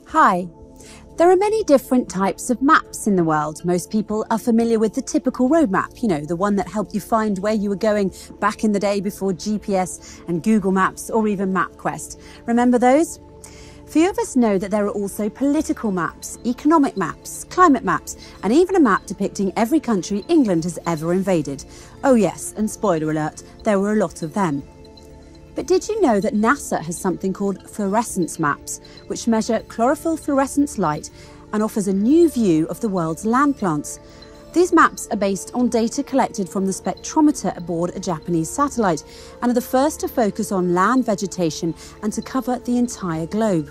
Hi. There are many different types of maps in the world. Most people are familiar with the typical road map, the one that helped you find where you were going back in the day before GPS and Google Maps or even MapQuest. Remember those? Few of us know that there are also political maps, economic maps, climate maps, and even a map depicting every country England has ever invaded. Oh yes, and spoiler alert, there were a lot of them. But did you know that NASA has something called fluorescence maps, which measure chlorophyll fluorescence light and offers a new view of the world's land plants? These maps are based on data collected from the spectrometer aboard a Japanese satellite and are the first to focus on land vegetation and to cover the entire globe.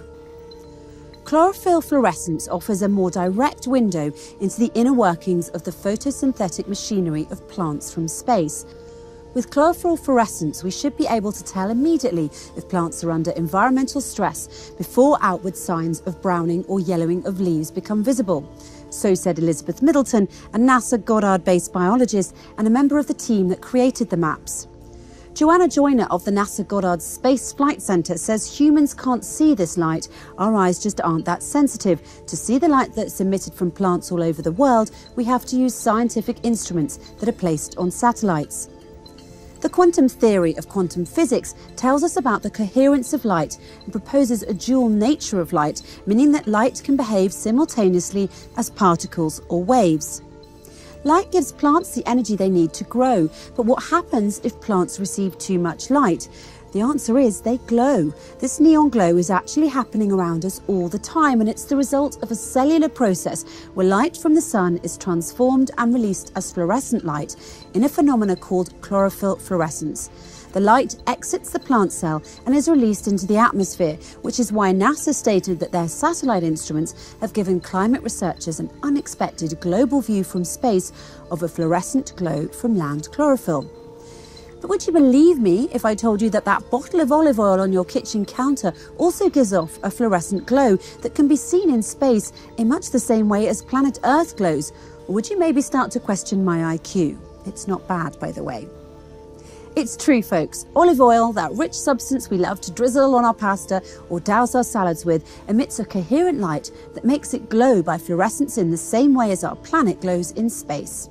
Chlorophyll fluorescence offers a more direct window into the inner workings of the photosynthetic machinery of plants from space. With chlorophyll fluorescence, we should be able to tell immediately if plants are under environmental stress before outward signs of browning or yellowing of leaves become visible. So said Elizabeth Middleton, a NASA Goddard-based biologist and a member of the team that created the maps. Joanna Joyner of the NASA Goddard Space Flight Center says humans can't see this light. Our eyes just aren't that sensitive. To see the light that's emitted from plants all over the world, we have to use scientific instruments that are placed on satellites. The quantum theory of quantum physics tells us about the coherence of light and proposes a dual nature of light, meaning that light can behave simultaneously as particles or waves. Light gives plants the energy they need to grow, but what happens if plants receive too much light? The answer is they glow. This neon glow is actually happening around us all the time, and it's the result of a cellular process where light from the sun is transformed and released as fluorescent light in a phenomenon called chlorophyll fluorescence. The light exits the plant cell and is released into the atmosphere, which is why NASA stated that their satellite instruments have given climate researchers an unexpected global view from space of a fluorescent glow from land chlorophyll. But would you believe me if I told you that that bottle of olive oil on your kitchen counter also gives off a fluorescent glow that can be seen in space in much the same way as planet Earth glows? Or would you maybe start to question my IQ? It's not bad, by the way. It's true, folks. Olive oil, that rich substance we love to drizzle on our pasta or douse our salads with, emits a coherent light that makes it glow by fluorescence in the same way as our planet glows in space.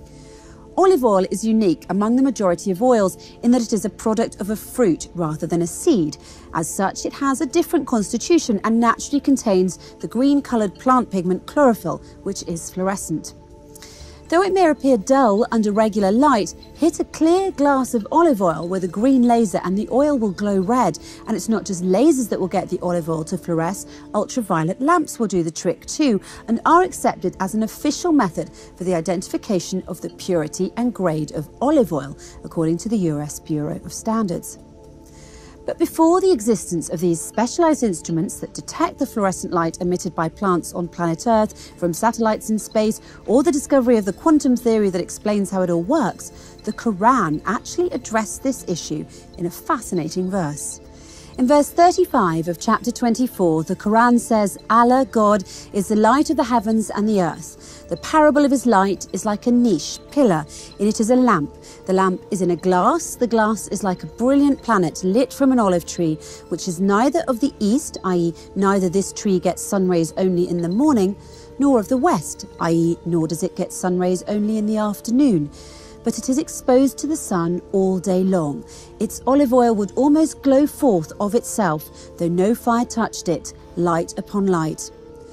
Olive oil is unique among the majority of oils in that it is a product of a fruit rather than a seed. As such, it has a different constitution and naturally contains the green-coloured plant pigment chlorophyll, which is fluorescent. Though it may appear dull under regular light, hit a clear glass of olive oil with a green laser and the oil will glow red. And it's not just lasers that will get the olive oil to fluoresce, ultraviolet lamps will do the trick too and are accepted as an official method for the identification of the purity and grade of olive oil, according to the US Bureau of Standards. But before the existence of these specialised instruments that detect the fluorescent light emitted by plants on planet Earth from satellites in space, or the discovery of the quantum theory that explains how it all works, the Quran actually addressed this issue in a fascinating verse. In verse 35 of chapter 24, the Quran says, Allah, God, is the light of the heavens and the earth. The parable of his light is like a niche, pillar. In it is a lamp. The lamp is in a glass. The glass is like a brilliant planet lit from an olive tree, which is neither of the east, i.e. neither this tree gets sun rays only in the morning, nor of the west, i.e. nor does it get sun rays only in the afternoon. But it is exposed to the sun all day long. Its olive oil would almost glow forth of itself, though no fire touched it, light upon light.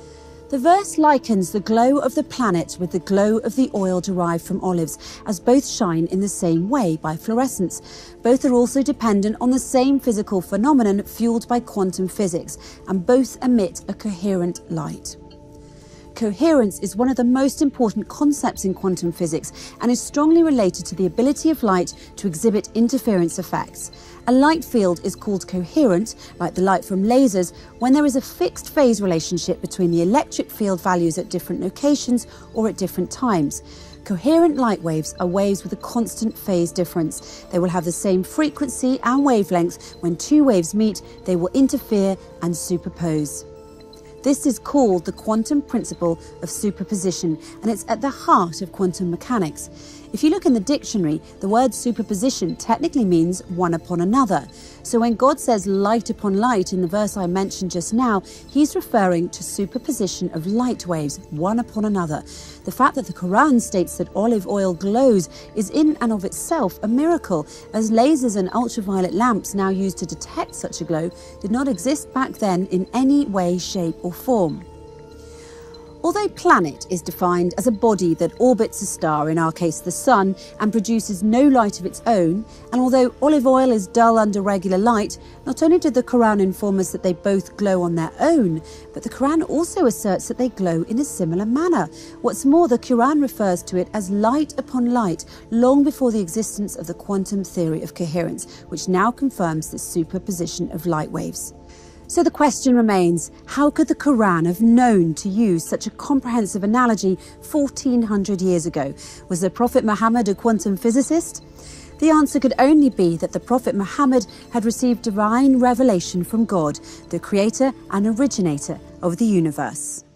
The verse likens the glow of the planet with the glow of the oil derived from olives, as both shine in the same way by fluorescence. Both are also dependent on the same physical phenomenon fueled by quantum physics, and both emit a coherent light. Coherence is one of the most important concepts in quantum physics and is strongly related to the ability of light to exhibit interference effects. A light field is called coherent, like the light from lasers, when there is a fixed phase relationship between the electric field values at different locations or at different times. Coherent light waves are waves with a constant phase difference. They will have the same frequency and wavelength. When two waves meet, they will interfere and superpose. This is called the quantum principle of superposition, and it's at the heart of quantum mechanics. If you look in the dictionary, the word superposition technically means one upon another. So when God says light upon light in the verse I mentioned just now, he's referring to superposition of light waves, one upon another. The fact that the Quran states that olive oil glows is in and of itself a miracle, as lasers and ultraviolet lamps now used to detect such a glow did not exist back then in any way, shape or form. Although planet is defined as a body that orbits a star, in our case the sun, and produces no light of its own, and although olive oil is dull under regular light, not only did the Quran inform us that they both glow on their own, but the Quran also asserts that they glow in a similar manner. What's more, the Quran refers to it as light upon light, long before the existence of the quantum theory of coherence, which now confirms the superposition of light waves. So the question remains, how could the Quran have known to use such a comprehensive analogy 1400 years ago? Was the Prophet Muhammad a quantum physicist? The answer could only be that the Prophet Muhammad had received divine revelation from God, the creator and originator of the universe.